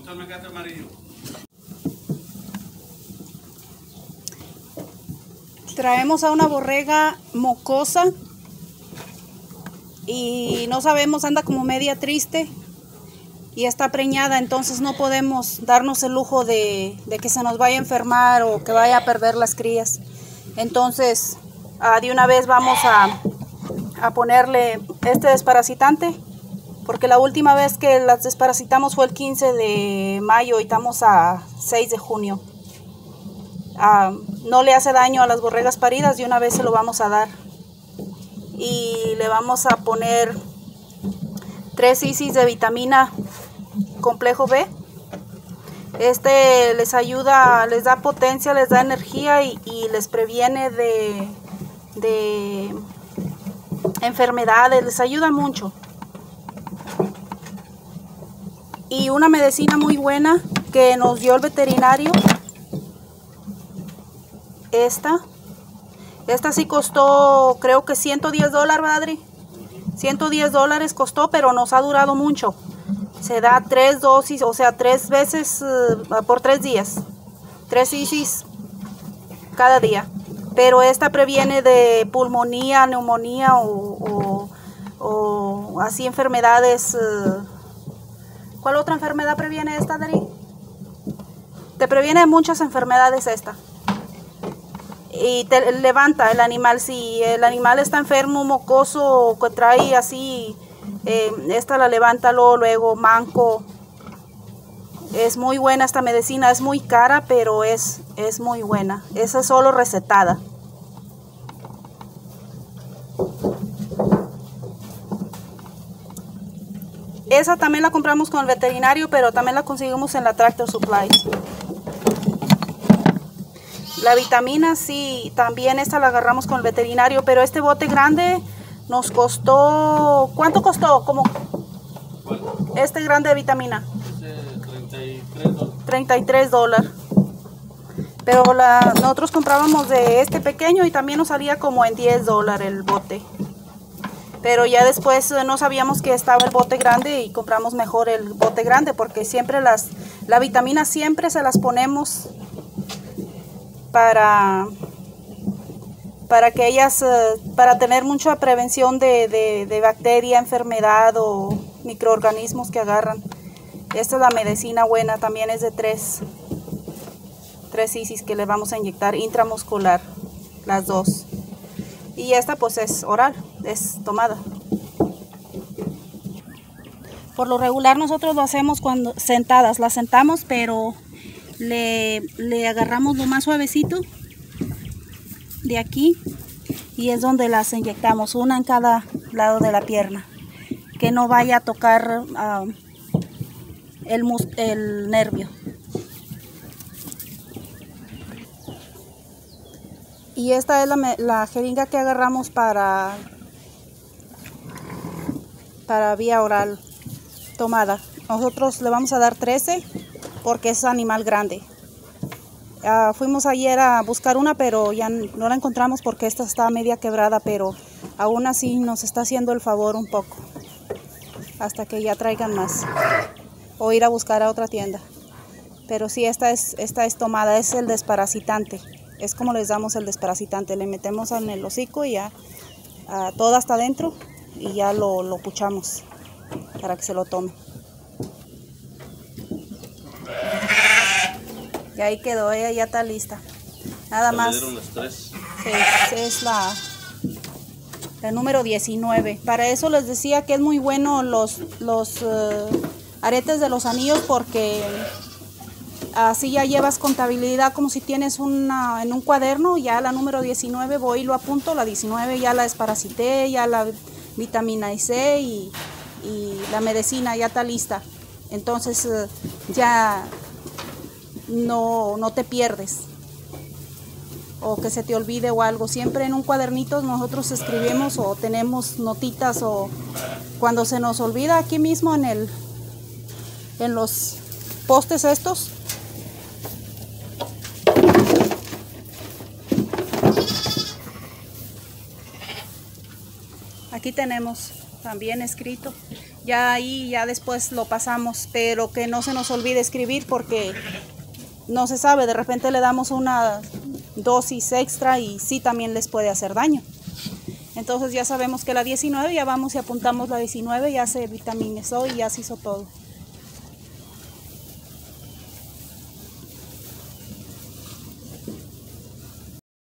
Traemos a una borrega mocosa y no sabemos, anda como media triste y está preñada, entonces no podemos darnos el lujo de que se nos vaya a enfermar o que vaya a perder las crías. Entonces de una vez vamos a ponerle este desparasitante, porque la última vez que las desparasitamos fue el 15 de mayo y estamos a 6 de junio. No le hace daño a las borregas paridas, de una vez se lo vamos a dar. Y le vamos a poner 3 cc de vitamina complejo B. Este les ayuda, les da potencia, les da energía y les previene de enfermedades, les ayuda mucho. Y una medicina muy buena que nos dio el veterinario, esta sí costó, creo que $110, ¿verdad, Adri? $110 costó, pero nos ha durado mucho. Se da 3 dosis, o sea, 3 veces por 3 días. 3 cc cada día. Pero esta previene de pulmonía, neumonía o así enfermedades. ¿Cuál otra enfermedad previene esta, Adri? Te previene muchas enfermedades esta. Y te levanta el animal. Si el animal está enfermo, mocoso o que trae así, esta la levanta luego manco. Es muy buena esta medicina, es muy cara, pero es muy buena. Esa es solo recetada. Esa también la compramos con el veterinario, pero también la conseguimos en la Tractor Supply. La vitamina sí, también esta la agarramos con el veterinario, pero este bote grande nos costó, ¿cuánto costó? Como este grande de vitamina. $33. Pero nosotros comprábamos de este pequeño y también nos salía como en $10 el bote. Pero ya después no sabíamos que estaba el bote grande y compramos mejor el bote grande, porque siempre la vitamina siempre se las ponemos para que ellas, para tener mucha prevención de bacteria, enfermedad o microorganismos que agarran. Esta es la medicina buena, también es de 3 cc que le vamos a inyectar intramuscular, las dos. Y esta pues es oral, es tomada. Por lo regular nosotros lo hacemos cuando sentadas, las sentamos, pero le agarramos lo más suavecito de aquí y es donde las inyectamos, una en cada lado de la pierna, que no vaya a tocar el nervio. Y esta es la jeringa que agarramos para vía oral tomada. Nosotros le vamos a dar 13 porque es animal grande. Fuimos ayer a buscar una, pero ya no la encontramos porque esta está media quebrada, pero aún así nos está haciendo el favor un poco hasta que ya traigan más o ir a buscar a otra tienda. Pero sí, esta es tomada, es el desparasitante. Es como les damos el desparasitante, le metemos en el hocico y ya todo hasta adentro y ya lo puchamos para que se lo tome. Y ahí quedó, ella ya está lista. Nada más. Es la número 19. Para eso les decía que es muy bueno los aretes de los anillos, porque así ya llevas contabilidad como si tienes en un cuaderno. Ya la número 19 voy y lo apunto, la 19 ya la desparasité, ya la vitamina C y la medicina ya está lista. Entonces ya no te pierdes o que se te olvide o algo. Siempre en un cuadernito nosotros escribimos o tenemos notitas, o cuando se nos olvida aquí mismo en los postes estos. Aquí tenemos también escrito. Ya ahí, ya después lo pasamos, pero que no se nos olvide escribir porque no se sabe, de repente le damos una dosis extra y sí también les puede hacer daño. Entonces ya sabemos que la 19, ya vamos y apuntamos la 19, ya se vitaminizó y ya se hizo todo.